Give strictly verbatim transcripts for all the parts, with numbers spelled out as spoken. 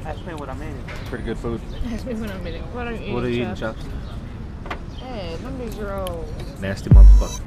Ask me what I made. Pretty good food. Ask me when I'm eating. What are you eating, What are you eating, Chops? Chops? Hey, them these rolls. Nasty motherfucker.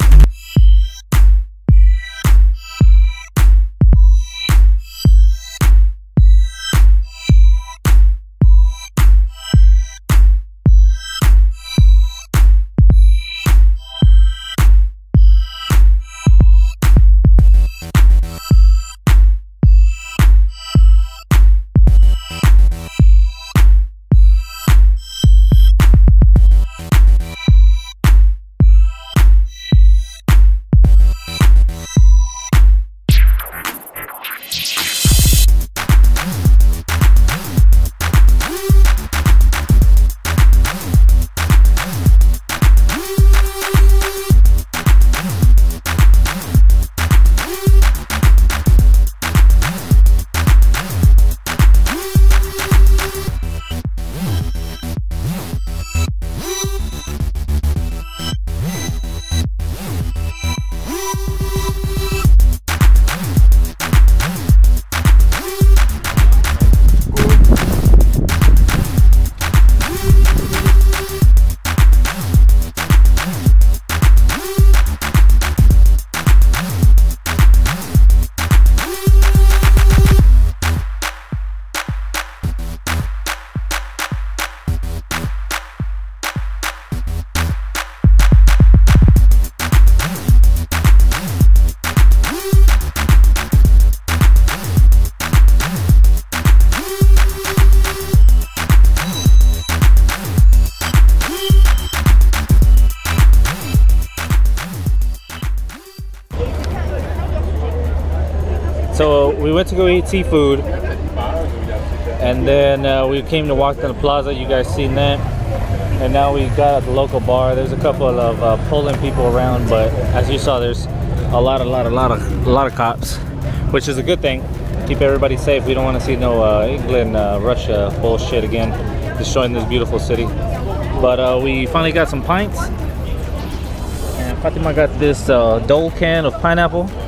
So we went to go eat seafood, and then uh, we came to walk down the plaza. You guys seen that? And now we got at the local bar. There's a couple of uh, Poland people around, but as you saw, there's a lot, a lot, a lot of, a lot of cops, which is a good thing. Keep everybody safe. We don't want to see no uh, England, uh, Russia bullshit again, destroying this beautiful city. But uh, we finally got some pints, and Fatima got this uh, Dole can of pineapple.